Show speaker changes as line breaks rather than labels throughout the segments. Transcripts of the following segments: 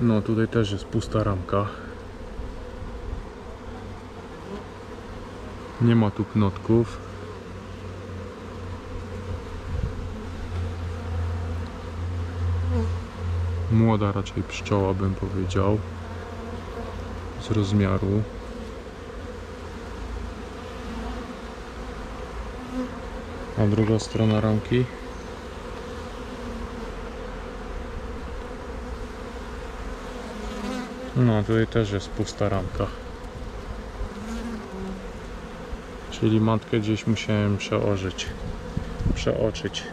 No tutaj też jest pusta ramka. Nie ma tu knotków. Młoda raczej pszczoła, bym powiedział, z rozmiaru. A druga strona ramki. No tutaj też jest pusta ramka. Czyli matkę gdzieś musiałem przeoczyć.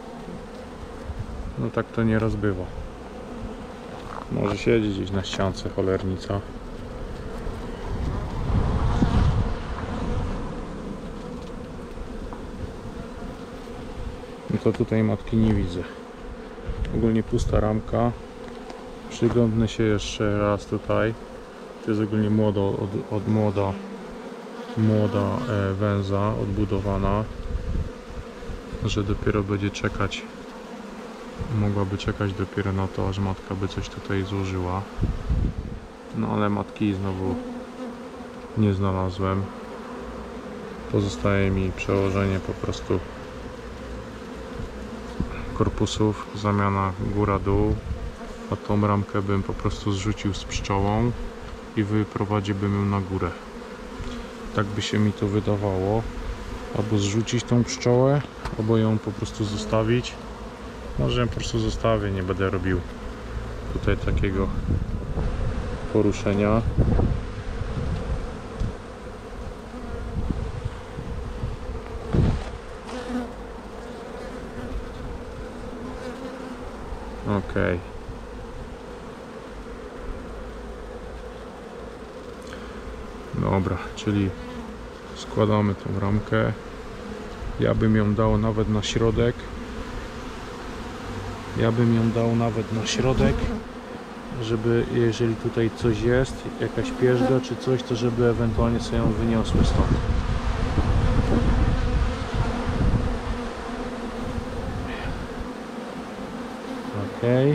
No tak to nie rozbywa. Może siedzi gdzieś na ściance cholernica. No to tutaj matki nie widzę. Ogólnie pusta ramka. Przyglądnę się jeszcze raz tutaj. To jest ogólnie młoda węza odbudowana, że dopiero będzie czekać, mogłaby czekać dopiero na to, aż matka by coś tutaj złożyła. No ale matki znowu nie znalazłem. Pozostaje mi przełożenie po prostu korpusów, zamiana góra-dół, a tą ramkę bym po prostu zrzucił z pszczołą i wyprowadziłbym ją na górę. Tak by się mi to wydawało. Albo zrzucić tą pszczołę, albo ją po prostu zostawić. Może ją po prostu zostawię, nie będę robił tutaj takiego poruszenia. Okej. Dobra, czyli składamy tą ramkę. Ja bym ją dał nawet na środek. Żeby jeżeli tutaj coś jest, jakaś pierzga czy coś, to żeby ewentualnie sobie ją wyniosły stąd. Okej.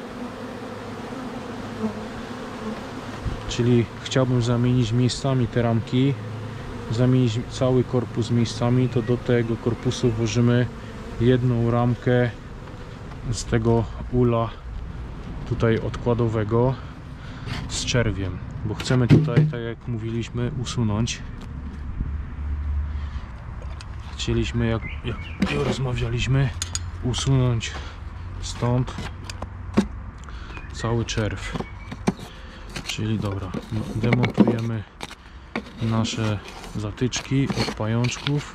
Czyli chciałbym zamienić miejscami te ramki, zamienić cały korpus miejscami, to do tego korpusu włożymy jedną ramkę z tego ula tutaj odkładowego z czerwiem, bo chcemy tutaj, tak jak mówiliśmy, usunąć. Chcieliśmy, jak rozmawialiśmy, usunąć stąd cały czerw. Czyli dobra, demontujemy nasze zatyczki od pajączków.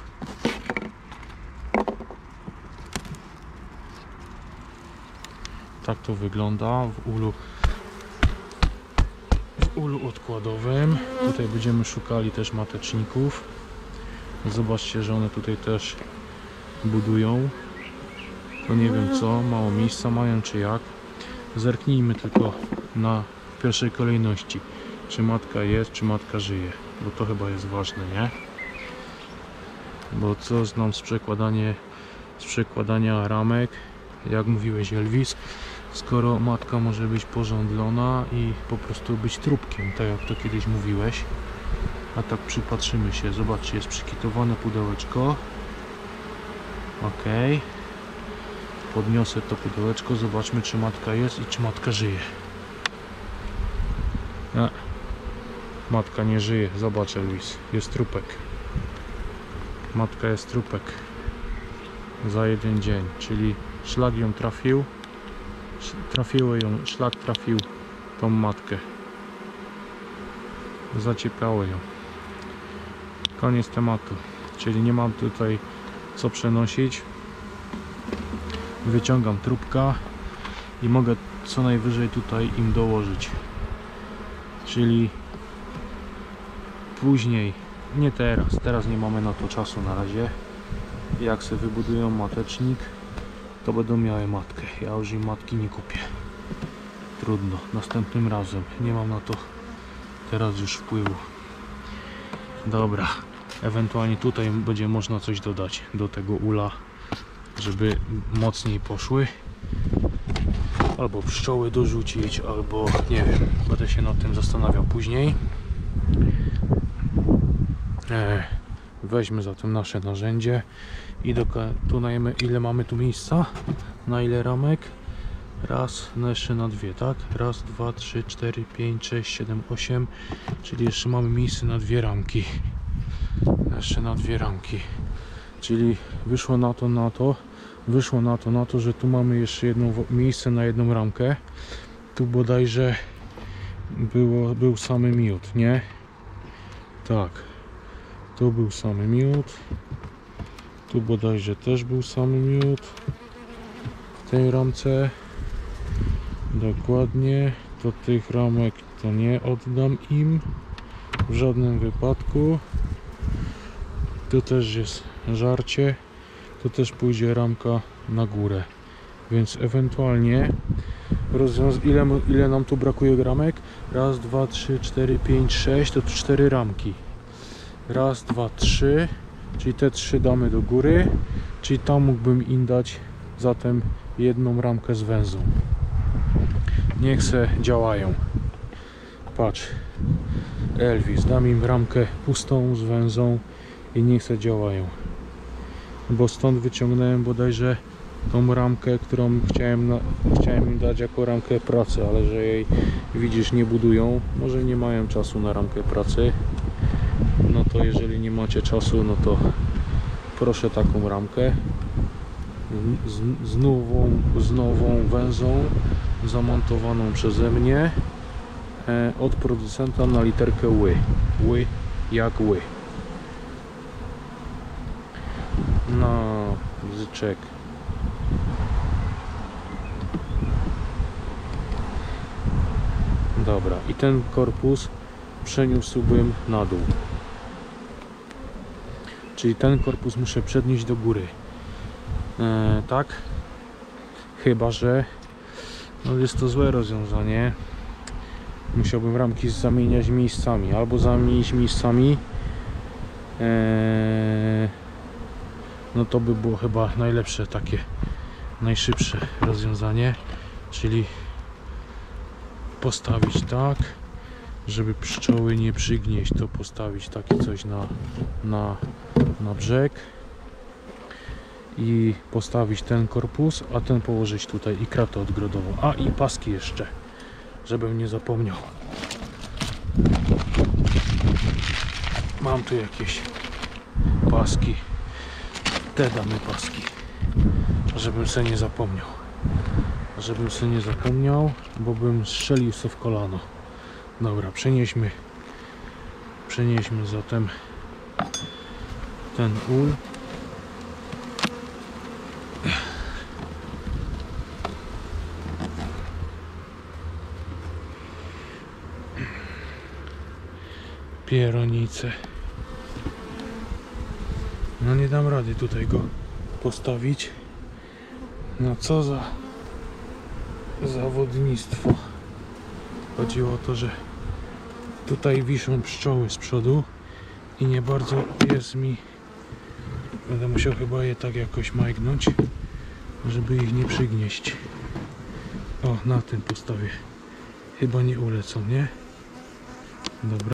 Tak to wygląda w ulu odkładowym. Tutaj będziemy szukali też mateczników. Zobaczcie, że one tutaj też budują. To nie wiem co, mało miejsca mają czy jak. Zerknijmy tylko na pierwszej kolejności, czy matka jest, czy matka żyje, bo to chyba jest ważne, nie? Bo co znam z przekładania ramek, jak mówiłeś, Elvis, skoro matka może być porządlona i po prostu być trupkiem, tak jak to kiedyś mówiłeś. A tak przypatrzymy się, zobaczcie, jest przykitowane pudełeczko. Ok, podniosę to pudełeczko, zobaczmy, czy matka jest i czy matka żyje. Matka nie żyje, zobacz, Elvis, jest trupek. Matka jest trupek za jeden dzień, czyli szlak ją trafił, szlak trafił tą matkę, zaciepiało ją. Koniec tematu, czyli nie mam tutaj co przenosić. Wyciągam trupka i mogę co najwyżej tutaj im dołożyć, czyli później, nie teraz nie mamy na to czasu na razie. Jak sobie wybudują matecznik, to będą miały matkę. Ja już im matki nie kupię. Trudno, następnym razem. Nie mam na to teraz już wpływu. Dobra, ewentualnie tutaj będzie można coś dodać do tego ula, żeby mocniej poszły. albo pszczoły dorzucić, albo nie wiem, będę się nad tym zastanawiał później. Weźmy zatem nasze narzędzie i dokonajmy, ile mamy tu miejsca, na ile ramek. Raz, no jeszcze na dwie, tak? Raz, dwa, trzy, cztery, pięć, sześć, siedem, 8, czyli jeszcze mamy miejsce na dwie ramki. Jeszcze na dwie ramki. Czyli wyszło na to, że tu mamy jeszcze jedno miejsce na jedną ramkę. Tu bodajże był samy miód, nie? Tak. Tu był samy miód. Tu bodajże też był samy miód. W tej ramce. Dokładnie. Do tych ramek to nie oddam im. W żadnym wypadku. Tu też jest żarcie. Tu też pójdzie ramka na górę. Więc ewentualnie ile nam tu brakuje ramek? Raz, dwa, trzy, cztery, pięć, sześć. To tu 4 ramki. Raz, dwa, 3. Czyli te 3 damy do góry. Czyli tam mógłbym im dać zatem jedną ramkę z węzą. Niech se działają. Patrz. Elvis, dam im ramkę pustą z węzą i niech se działają. Bo stąd wyciągnąłem bodajże tą ramkę, którą chciałem im dać jako ramkę pracy, ale że jej, widzisz, nie budują. Może nie mają czasu na ramkę pracy. No to jeżeli nie macie czasu, no to proszę taką ramkę z nową węzą zamontowaną przeze mnie od producenta na literkę ły. Ły jak ły. Na bzyczek. Dobra, i ten korpus przeniósłbym na dół. Czyli ten korpus muszę przednieść do góry. Tak? Chyba że no jest to złe rozwiązanie. Musiałbym ramki zamieniać miejscami. Albo zamienić miejscami. No to by było chyba najlepsze, takie najszybsze rozwiązanie. Czyli postawić tak, żeby pszczoły nie przygnieść, to postawić takie coś na brzeg i postawić ten korpus, a ten położyć tutaj i kratę odgrodową. A i paski jeszcze, żebym nie zapomniał. Mam tu jakieś paski. Te damy paski, żebym sobie nie zapomniał. Bo bym strzelił sobie w kolano. Dobra, przenieśmy zatem ten ul. Pieronicę. No nie dam rady tutaj go postawić. No co za zawodnictwo. Chodziło o to, że tutaj wiszą pszczoły z przodu i nie bardzo jest mi. Będę musiał chyba je tak jakoś majgnąć, żeby ich nie przygnieść. O, na tym postawię. Chyba nie ulecą, nie? Dobra.